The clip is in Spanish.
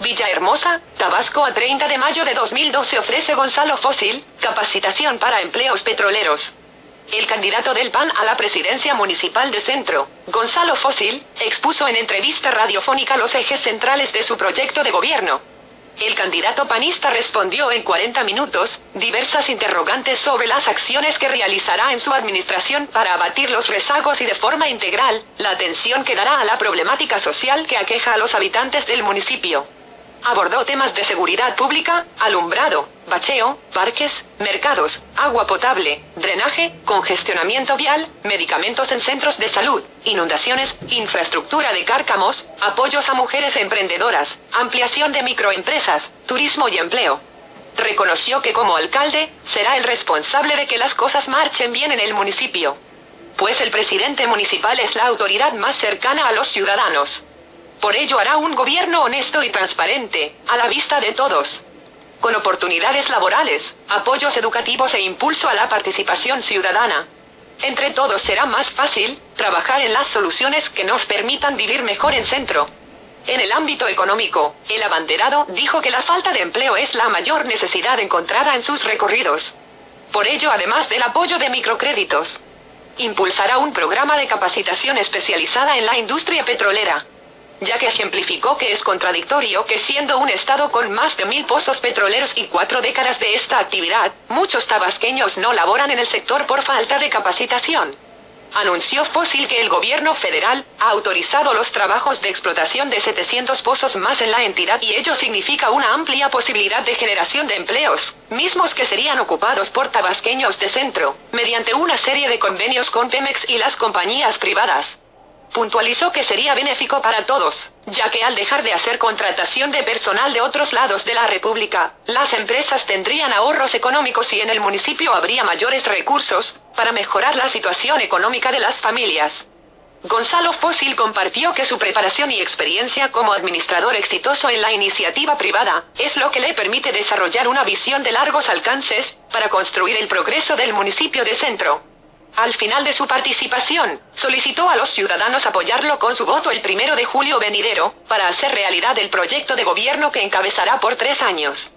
Villahermosa, Tabasco. A 30 de mayo de 2012 ofrece Gonzalo Fósil, capacitación para empleos petroleros. El candidato del PAN a la presidencia municipal de Centro, Gonzalo Fósil, expuso en entrevista radiofónica los ejes centrales de su proyecto de gobierno. El candidato panista respondió en 40 minutos, diversas interrogantes sobre las acciones que realizará en su administración para abatir los rezagos y de forma integral, la atención que dará a la problemática social que aqueja a los habitantes del municipio. Abordó temas de seguridad pública, alumbrado, bacheo, parques, mercados, agua potable, drenaje, congestionamiento vial, medicamentos en centros de salud, inundaciones, infraestructura de cárcamos, apoyos a mujeres emprendedoras, ampliación de microempresas, turismo y empleo. Reconoció que como alcalde, será el responsable de que las cosas marchen bien en el municipio. Pues el presidente municipal es la autoridad más cercana a los ciudadanos. Por ello hará un gobierno honesto y transparente, a la vista de todos. Con oportunidades laborales, apoyos educativos e impulso a la participación ciudadana. Entre todos será más fácil trabajar en las soluciones que nos permitan vivir mejor en Centro. En el ámbito económico, el abanderado dijo que la falta de empleo es la mayor necesidad encontrada en sus recorridos. Por ello, además del apoyo de microcréditos, impulsará un programa de capacitación especializada en la industria petrolera, ya que ejemplificó que es contradictorio que siendo un estado con más de 1000 pozos petroleros y 4 décadas de esta actividad, muchos tabasqueños no laboran en el sector por falta de capacitación. Anunció Fósil que el gobierno federal ha autorizado los trabajos de explotación de 700 pozos más en la entidad y ello significa una amplia posibilidad de generación de empleos, mismos que serían ocupados por tabasqueños de Centro, mediante una serie de convenios con Pemex y las compañías privadas. Puntualizó que sería benéfico para todos, ya que al dejar de hacer contratación de personal de otros lados de la República, las empresas tendrían ahorros económicos y en el municipio habría mayores recursos para mejorar la situación económica de las familias. Gonzalo Fósil compartió que su preparación y experiencia como administrador exitoso en la iniciativa privada es lo que le permite desarrollar una visión de largos alcances para construir el progreso del municipio de Centro. Al final de su participación, solicitó a los ciudadanos apoyarlo con su voto el 1 de julio venidero, para hacer realidad el proyecto de gobierno que encabezará por 3 años.